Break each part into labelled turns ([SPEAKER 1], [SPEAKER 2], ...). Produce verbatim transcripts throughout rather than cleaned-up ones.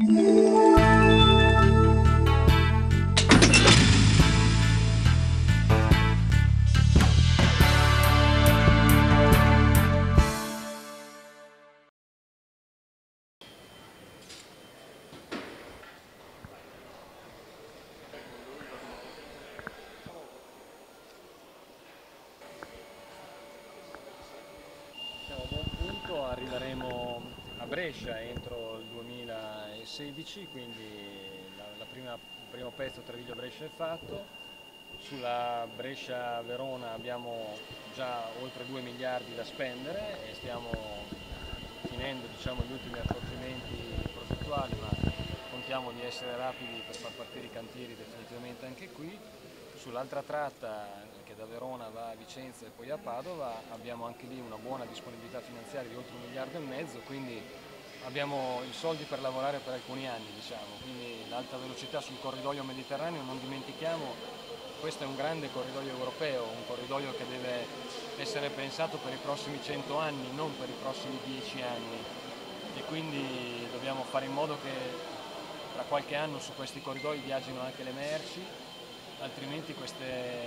[SPEAKER 1] Siamo a buon punto, arriveremo a Brescia entro il duemilasedici, quindi la, la prima, il primo pezzo Treviglio-Brescia è fatto. Sulla Brescia-Verona abbiamo già oltre due miliardi da spendere e stiamo finendo, diciamo, gli ultimi accorgimenti progettuali, ma contiamo di essere rapidi per far partire i cantieri definitivamente anche qui. Sull'altra tratta, che da Verona va a Vicenza e poi a Padova, abbiamo anche lì una buona disponibilità finanziaria di oltre un miliardo e mezzo, quindi abbiamo i soldi per lavorare per alcuni anni, diciamo. Quindi l'alta velocità sul corridoio mediterraneo, non dimentichiamo, questo è un grande corridoio europeo, un corridoio che deve essere pensato per i prossimi cento anni, non per i prossimi dieci anni, e quindi dobbiamo fare in modo che tra qualche anno su questi corridoi viaggino anche le merci, altrimenti queste,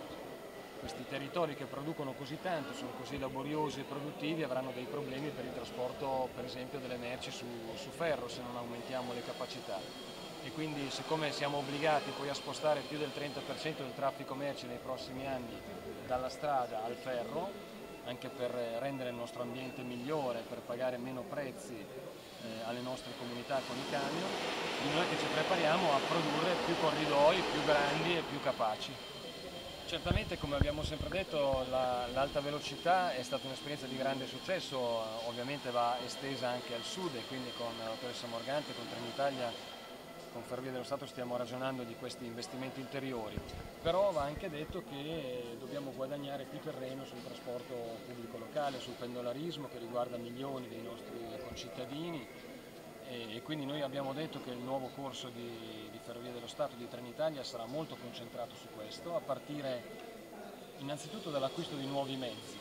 [SPEAKER 1] questi territori che producono così tanto, sono così laboriosi e produttivi, avranno dei problemi per il trasporto, per esempio, delle merci su, su ferro, se non aumentiamo le capacità. E quindi, siccome siamo obbligati poi a spostare più del trenta per cento del traffico merci nei prossimi anni dalla strada al ferro, anche per rendere il nostro ambiente migliore, per pagare meno prezzi eh, alle nostre comunità con i camion, quindi noi che ci prepariamo a produrre più corridoi, più grandi e più capaci. Certamente, come abbiamo sempre detto, l'alta velocità è stata un'esperienza di grande successo, ovviamente va estesa anche al sud, e quindi con Autostrada Morgante, con Trenitalia, con Ferrovie dello Stato stiamo ragionando di questi investimenti ulteriori, però va anche detto che dobbiamo guadagnare più terreno sul trasporto pubblico locale, sul pendolarismo che riguarda milioni dei nostri concittadini, e, e quindi noi abbiamo detto che il nuovo corso di, di Ferrovie dello Stato, di Trenitalia, sarà molto concentrato su questo, a partire innanzitutto dall'acquisto di nuovi mezzi.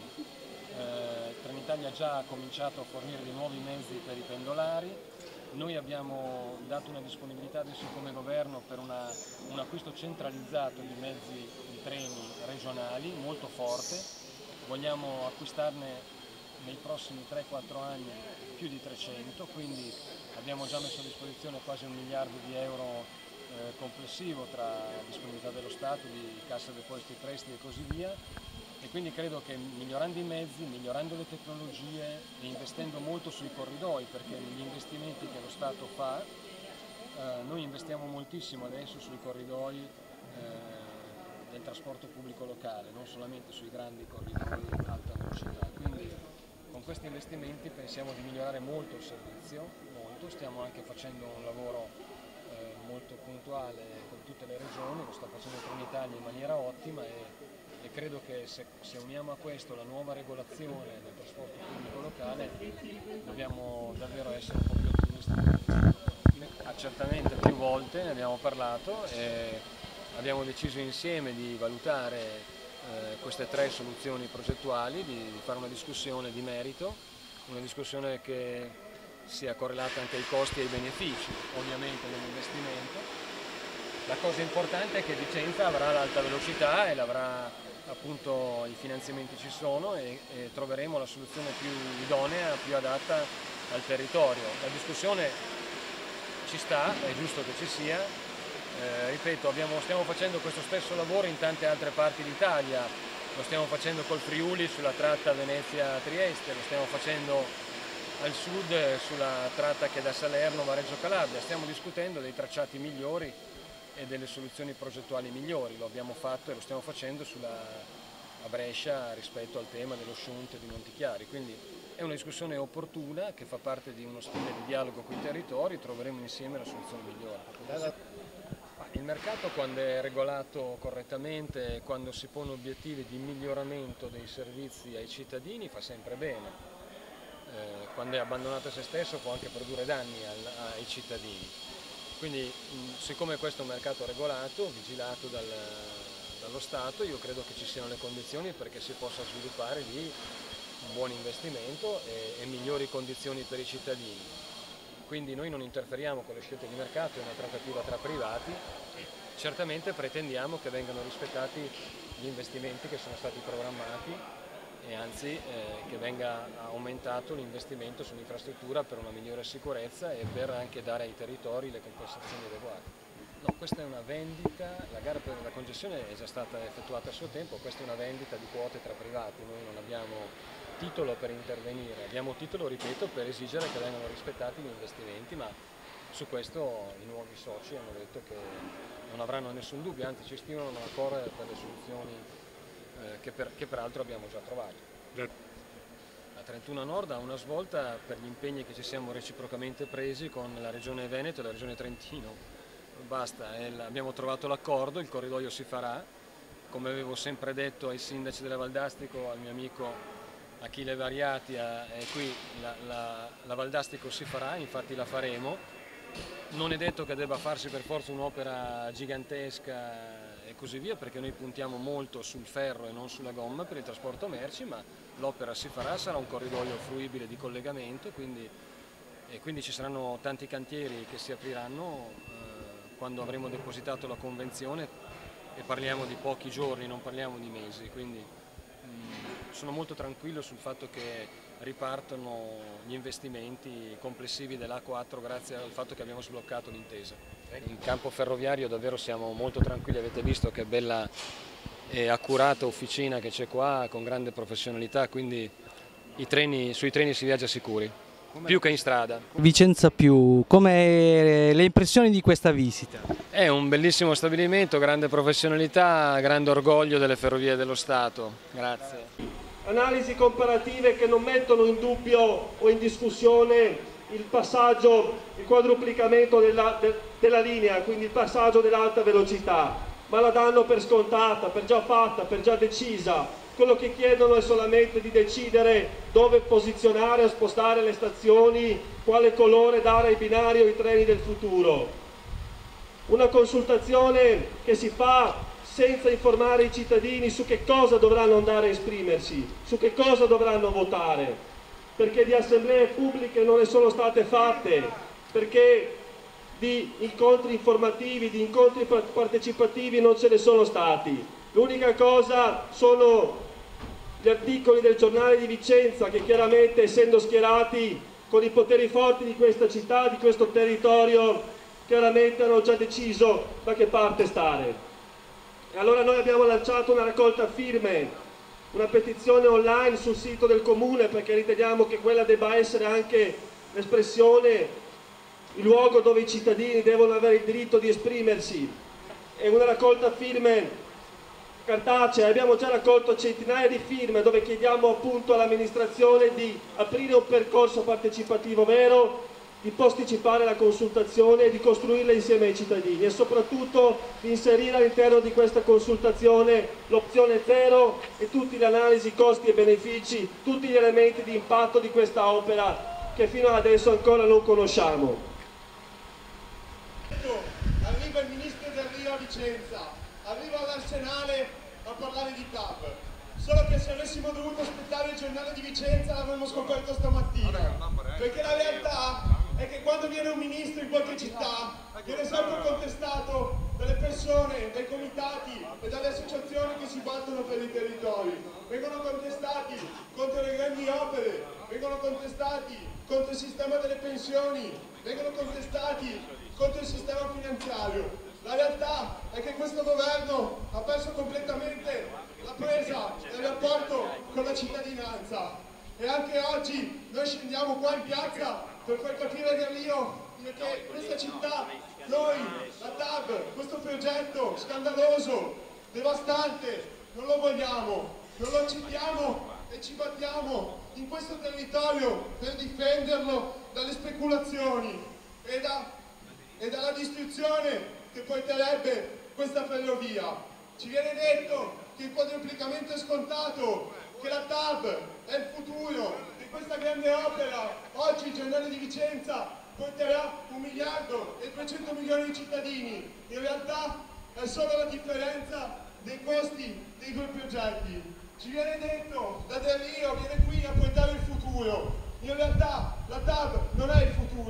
[SPEAKER 1] Eh, Trenitalia ha già cominciato a fornire dei nuovi mezzi per i pendolari. Noi abbiamo dato una disponibilità adesso come governo per una, un acquisto centralizzato di mezzi di treni regionali molto forte. Vogliamo acquistarne nei prossimi tre quattro anni più di trecento, quindi abbiamo già messo a disposizione quasi un miliardo di euro eh, complessivo tra disponibilità dello Stato, di Cassa Depositi e Prestiti e così via. E quindi credo che migliorando i mezzi, migliorando le tecnologie e investendo molto sui corridoi, perché negli investimenti che lo Stato fa, eh, noi investiamo moltissimo adesso sui corridoi eh, del trasporto pubblico locale, non solamente sui grandi corridoi alta velocità. Quindi con questi investimenti pensiamo di migliorare molto il servizio, molto. Stiamo anche facendo un lavoro eh, molto puntuale con tutte le regioni, lo sta facendo Trenitalia in maniera ottima, e E credo che se, se uniamo a questo la nuova regolazione del trasporto pubblico locale, dobbiamo davvero essere un po' più ottimisti. Ah, certamente più volte ne abbiamo parlato e abbiamo deciso insieme di valutare eh, queste tre soluzioni progettuali, di, di fare una discussione di merito, una discussione che sia correlata anche ai costi e ai benefici, ovviamente, dell'investimento. La cosa importante è che Vicenza avrà l'alta velocità e l'avrà, appunto, i finanziamenti ci sono, e, e troveremo la soluzione più idonea, più adatta al territorio. La discussione ci sta, è giusto che ci sia, eh, ripeto, abbiamo, stiamo facendo questo stesso lavoro in tante altre parti d'Italia, lo stiamo facendo col Friuli sulla tratta Venezia-Trieste, lo stiamo facendo al sud sulla tratta che da Salerno va a Reggio Calabria, stiamo discutendo dei tracciati migliori e delle soluzioni progettuali migliori. Lo abbiamo fatto e lo stiamo facendo sulla, a Brescia rispetto al tema dello shunt di Montichiari, quindi è una discussione opportuna che fa parte di uno stile di dialogo con i territori, troveremo insieme la soluzione migliore. Il mercato, quando è regolato correttamente, quando si pone obiettivi di miglioramento dei servizi ai cittadini, fa sempre bene. Eh, quando è abbandonato a se stesso può anche produrre danni al, ai cittadini. Quindi, siccome questo è un mercato regolato, vigilato dal, dallo Stato, io credo che ci siano le condizioni perché si possa sviluppare lì un buon investimento e, e migliori condizioni per i cittadini. quindi noi non interferiamo con le scelte di mercato, è una trattativa tra privati. Certamente pretendiamo che vengano rispettati gli investimenti che sono stati programmati e anzi eh, che venga aumentato l'investimento sull'infrastruttura per una migliore sicurezza e per anche dare ai territori le compensazioni adeguate. No, questa è una vendita, la gara per la concessione è già stata effettuata a suo tempo, questa è una vendita di quote tra privati, noi non abbiamo titolo per intervenire, abbiamo titolo, ripeto, per esigere che vengano rispettati gli investimenti, ma su questo i nuovi soci hanno detto che non avranno nessun dubbio, anzi ci stimolano ancora per le soluzioni eh, che, per, che peraltro abbiamo già trovato. La trentuno Nord ha una svolta per gli impegni che ci siamo reciprocamente presi con la Regione Veneto e la Regione Trentino. Basta, abbiamo trovato l'accordo, il corridoio si farà, come avevo sempre detto ai sindaci della Valdastico, al mio amico Achille Variati, e qui la, la, la Valdastico si farà, infatti la faremo. Non è detto che debba farsi per forza un'opera gigantesca e così via, perché noi puntiamo molto sul ferro e non sulla gomma per il trasporto merci, ma l'opera si farà, sarà un corridoio fruibile di collegamento, quindi, e quindi ci saranno tanti cantieri che si apriranno eh, quando avremo depositato la convenzione, e parliamo di pochi giorni, non parliamo di mesi, quindi mh, sono molto tranquillo sul fatto che ripartono gli investimenti complessivi dell'A quattro grazie al fatto che abbiamo sbloccato l'intesa. In campo ferroviario davvero siamo molto tranquilli, avete visto che bella e accurata officina che c'è qua, con grande professionalità, quindi i treni, sui treni si viaggia sicuri, più che in strada.
[SPEAKER 2] Vicenza Più, come le impressioni di questa visita?
[SPEAKER 1] È un bellissimo stabilimento, grande professionalità, grande orgoglio delle Ferrovie dello Stato. Grazie.
[SPEAKER 3] Analisi comparative che non mettono in dubbio o in discussione il passaggio, il quadruplicamento della, de, della linea, quindi il passaggio dell'alta velocità, ma la danno per scontata, per già fatta, per già decisa. Quello che chiedono è solamente di decidere dove posizionare o spostare le stazioni, quale colore dare ai binari o ai treni del futuro. Una consultazione che si fa senza informare i cittadini su che cosa dovranno andare a esprimersi, su che cosa dovranno votare, perché di assemblee pubbliche non ne sono state fatte, perché di incontri informativi, di incontri partecipativi non ce ne sono stati. L'unica cosa sono gli articoli del giornale di Vicenza che chiaramente, essendo schierati con i poteri forti di questa città, di questo territorio, chiaramente hanno già deciso da che parte stare. E allora noi abbiamo lanciato una raccolta firme, una petizione online sul sito del Comune, perché riteniamo che quella debba essere anche l'espressione, il luogo dove i cittadini devono avere il diritto di esprimersi. È una raccolta firme cartacea, abbiamo già raccolto centinaia di firme dove chiediamo appunto all'amministrazione di aprire un percorso partecipativo vero, di posticipare la consultazione e di costruirla insieme ai cittadini e soprattutto di inserire all'interno di questa consultazione l'opzione zero e tutte le analisi costi e benefici, tutti gli elementi di impatto di questa opera che fino ad adesso ancora non conosciamo.
[SPEAKER 4] Arriva il ministro Del Rio a Vicenza, arriva all'Arsenale a parlare di T A V. Solo che se avessimo dovuto aspettare il giornale di Vicenza l'avremmo scoperto stamattina, perché la realtà è che quando viene un ministro in qualche città viene sempre contestato dalle persone, dai comitati e dalle associazioni che si battono per i territori. Vengono contestati contro le grandi opere, vengono contestati contro il sistema delle pensioni, vengono contestati contro il sistema finanziario. La realtà è che questo governo ha perso completamente la presa del rapporto con la cittadinanza e anche oggi noi scendiamo qua in piazza per far capire Del Rio che questa città, noi, la T A V, questo progetto scandaloso, devastante, non lo vogliamo, non lo accettiamo e ci battiamo in questo territorio per difenderlo dalle speculazioni e, da, e dalla distruzione che porterebbe questa ferrovia. Ci viene detto che il quadruplicamento è scontato, che la T A V è il futuro di questa grande opera. Oggi il giornale di Vicenza porterà un miliardo e trecento milioni di cittadini. In realtà è solo la differenza dei costi dei due progetti. Ci viene detto da Del Rio, viene qui a portare il futuro. In realtà la T A V non è il futuro.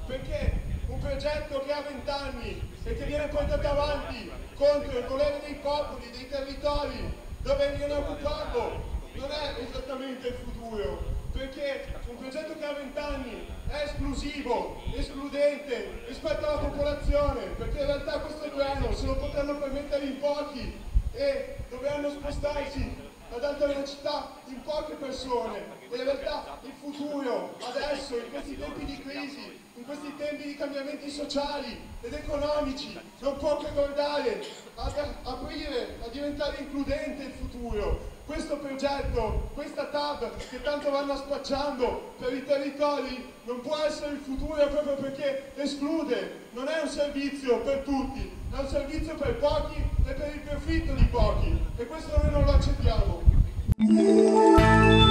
[SPEAKER 4] perché un progetto che ha vent'anni e che viene portato avanti contro il volere dei popoli, dei territori dove viene occupato, non è esattamente il futuro, perché un progetto che ha vent'anni è esclusivo, escludente rispetto alla popolazione, perché in realtà questo treno se lo potranno permettere in pochi e dovranno spostarsi ad alta velocità in poche persone, e in realtà il futuro adesso, in questi tempi di crisi, in questi tempi di cambiamenti sociali ed economici, non può che guardare ad aprire, a diventare includente il futuro. Questo progetto, questa T A B che tanto vanno spacciando per i territori non può essere il futuro proprio perché esclude, non è un servizio per tutti, è un servizio per pochi e per il profitto di pochi, e questo noi non lo accettiamo.